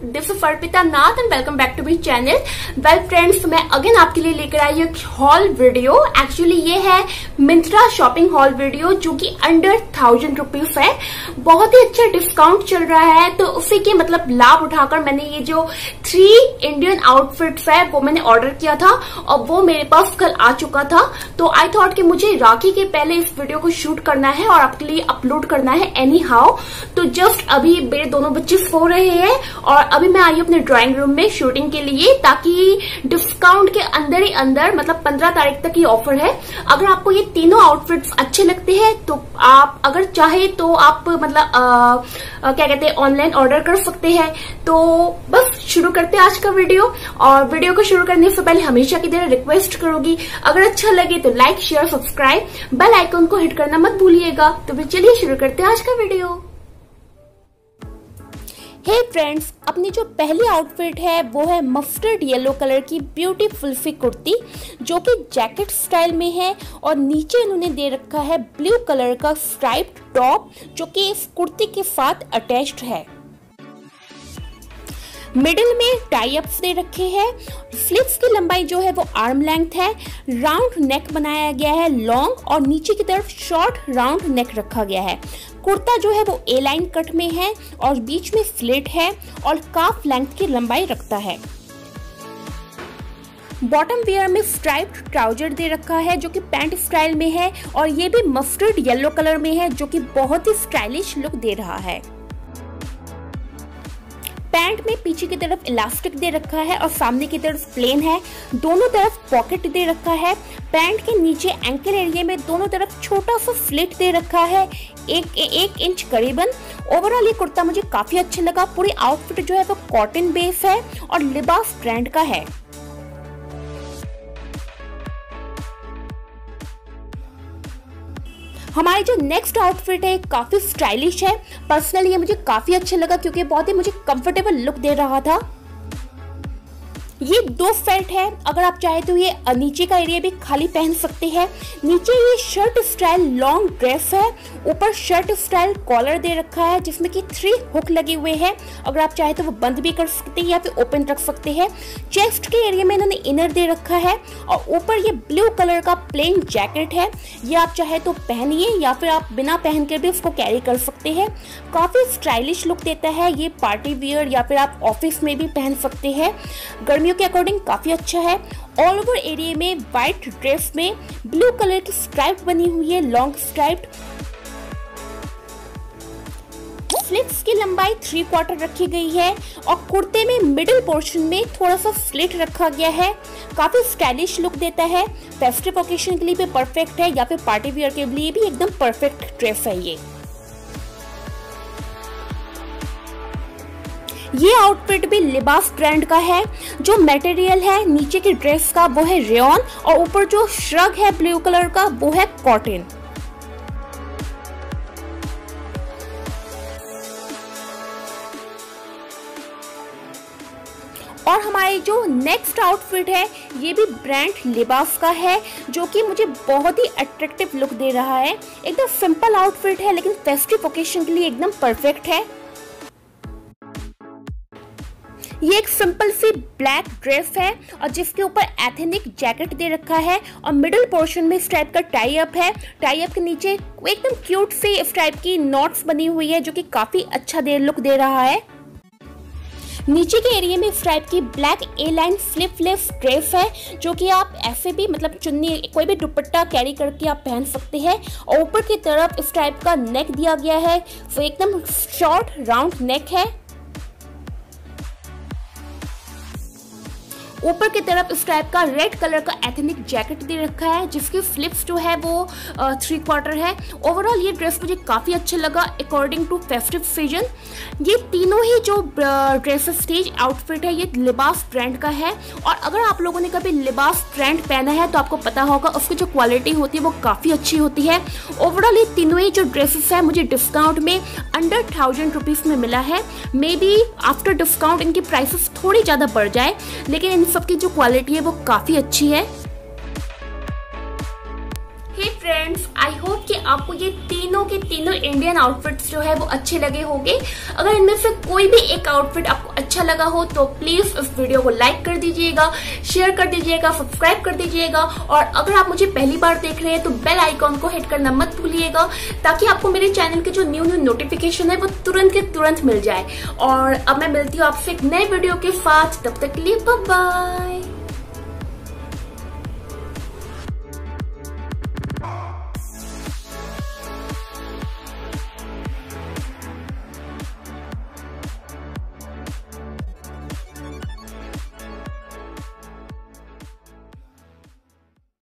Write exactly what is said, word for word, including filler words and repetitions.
This is Arpita Nath and welcome back to my channel. Well friends, मैं again आपके लिए लेकर आई एक हॉल वीडियो। एक्चुअली ये है मिंत्रा शॉपिंग हॉल वीडियो जो कि अंडर थाउजेंड रुपीज है। बहुत ही अच्छा डिस्काउंट चल रहा है, तो उसी के मतलब लाभ उठाकर मैंने ये जो थ्री इंडियन आउटफिट्स है वो मैंने ऑर्डर किया था और वो मेरे पास कल आ चुका था। तो आई थॉट कि मुझे राखी के पहले इस वीडियो को शूट करना है और आपके लिए अपलोड करना है एनी हाउ। तो जस्ट अभी मेरे दोनों बच्चे सो रहे हैं और अभी मैं आई अपने ड्राइंग रूम में शूटिंग के लिए, ताकि डिस्काउंट के अंदर ही अंदर मतलब पंद्रह तारीख तक ये ऑफर है। अगर आपको ये तीनों आउटफिट्स अच्छे लगते हैं तो आप अगर चाहे तो आप मतलब आ, आ, क्या कहते हैं ऑनलाइन ऑर्डर कर सकते हैं। तो बस शुरू करते हैं आज का वीडियो। और वीडियो को शुरू करने से पहले हमेशा की तरह रिक्वेस्ट करूंगी, अगर अच्छा लगे तो like share subscribe bell icon को हिट करना मत भूलिएगा। तो फिर चलिए शुरू करते हैं आज का वीडियो। हे hey फ्रेंड्स, अपनी जो पहली आउटफिट है वो है मस्टर्ड येलो कलर की ब्यूटीफुल सी कुर्ती जो कि जैकेट स्टाइल में है और नीचे इन्होंने दे रखा है ब्लू कलर का स्ट्राइप्ड टॉप जो कि इस कुर्ती के साथ अटैच्ड है। मिडिल में टाई अप्स दे रखे हैं। स्लीव्स की लंबाई जो है वो आर्म लेंथ है। राउंड नेक बनाया गया है लॉन्ग और नीचे की तरफ शॉर्ट राउंड नेक रखा गया है। कुर्ता जो है वो ए लाइन कट में है और बीच में स्लिट है और काफ लेंथ की लंबाई रखता है। बॉटम वेयर में स्ट्राइप्ड ट्राउजर दे रखा है जो कि पैंट स्टाइल में है और ये भी मस्टर्ड येलो कलर में है जो कि बहुत ही स्टाइलिश लुक दे रहा है। पैंट में पीछे की तरफ इलास्टिक दे रखा है और सामने की तरफ प्लेन है। दोनों तरफ पॉकेट दे रखा है। पैंट के नीचे एंकल एरिया में दोनों तरफ छोटा सा स्लिट दे रखा है, एक एक इंच करीबन। ओवरऑल ये कुर्ता मुझे काफी अच्छा लगा। पूरी आउटफिट जो है वो कॉटन बेस है और लिबास ब्रांड का है। हमारी जो नेक्स्ट आउटफिट है काफी स्टाइलिश है। पर्सनली ये मुझे काफी अच्छा लगा क्योंकि बहुत ही मुझे कंफर्टेबल लुक दे रहा था। ये दो फेल्ट है, अगर आप चाहे तो ये नीचे का एरिया भी खाली पहन सकते हैं। नीचे ये शर्ट स्टाइल लॉन्ग ड्रेस है, ऊपर शर्ट स्टाइल कॉलर दे रखा है जिसमें कि थ्री हुक लगे हुए हैं। अगर आप चाहे तो वो बंद भी कर सकते हैं या फिर ओपन रख सकते हैं। चेस्ट के एरिया में इन्होंने इनर दे रखा है और ऊपर ये ब्लू कलर का प्लेन जैकेट है। ये आप चाहे तो पहनिए या फिर आप बिना पहन कर भी उसको कैरी कर सकते हैं। काफी स्टाइलिश लुक देता है ये, पार्टी वियर या फिर आप ऑफिस में भी पहन सकते हैं। गर्मी के अकॉर्डिंग काफी अच्छा है। ऑल ओवर एरिया में व्हाइट ड्रेस में ब्लू कलर की स्ट्राइप बनी हुई है, लॉन्ग स्ट्राइप। स्लिट्स की लंबाई थ्री क्वार्टर रखी गई है और कुर्ते में मिडिल पोर्शन में थोड़ा सा स्लिट रखा गया है। काफी स्टाइलिश लुक देता है। फेस्टिव ओकेजन के लिए भी परफेक्ट है या फिर पार्टी वियर के लिए भी एकदम परफेक्ट ड्रेस है ये। ये आउटफिट भी लिबास ब्रांड का है। जो मटेरियल है नीचे की ड्रेस का वो है रेयॉन और ऊपर जो श्रग है ब्लू कलर का वो है कॉटन। और हमारी जो नेक्स्ट आउटफिट है ये भी ब्रांड लिबास का है जो कि मुझे बहुत ही अट्रैक्टिव लुक दे रहा है। एकदम सिंपल आउटफिट है लेकिन फेस्टिव ओकेजन के लिए एकदम परफेक्ट है। ये एक सिंपल सी ब्लैक ड्रेस है और जिसके ऊपर एथेनिक जैकेट दे रखा है और मिडिल पोर्शन में इस टाइप का टाई अप है। टाई अप के नीचे एकदम क्यूट सी इस टाइप की नॉट्स बनी हुई है जो कि काफी अच्छा दे लुक दे रहा है। नीचे के एरिया में इस टाइप की black A line slip sleeves dress है जो कि आप ऐसे भी मतलब चुन्नी कोई भी दुपट्टा कैरी करके आप पहन सकते हैं। और ऊपर की तरफ इस टाइप का नेक दिया गया है, वो एकदम शॉर्ट राउंड नेक है। ऊपर की तरफ इस टाइप का रेड कलर का एथनिक जैकेट दे रखा है जिसकी स्लिप्स जो है वो थ्री क्वार्टर है। ओवरऑल ये ड्रेस मुझे काफी अच्छा लगा अकॉर्डिंग टू फेस्टिव सीजन। ये तीनों ही जो ड्रेसेस स्टेज आउटफिट है ये लिबास ब्रांड का है और अगर आप लोगों ने कभी लिबास ब्रांड पहना है तो आपको पता होगा उसकी जो क्वालिटी होती है वो काफी अच्छी होती है। ओवरऑल ये तीनों ही जो ड्रेसेस है मुझे डिस्काउंट में अंडर थाउजेंड रुपीज में मिला है। मे बी आफ्टर डिस्काउंट इनकी प्राइसेस थोड़ी ज्यादा बढ़ जाए लेकिन सबकी जो क्वालिटी है वो काफी अच्छी है। हे फ्रेंड्स, आई होप कि आपको ये तीनों के तीनों इंडियन आउटफिट्स जो है वो अच्छे लगे होंगे। अगर इनमें से कोई भी एक आउटफिट आपको अच्छा लगा हो तो प्लीज इस वीडियो को लाइक कर दीजिएगा, शेयर कर दीजिएगा, सब्सक्राइब कर दीजिएगा। और अगर आप मुझे पहली बार देख रहे हैं तो बेल आइकॉन को हिट करना मत भूलिएगा, ताकि आपको मेरे चैनल के जो न्यू न्यू नोटिफिकेशन है वो तुरंत के तुरंत मिल जाए। और अब मैं मिलती हूँ आपसे एक नए वीडियो के साथ, तब तक के लिए बाय बाय।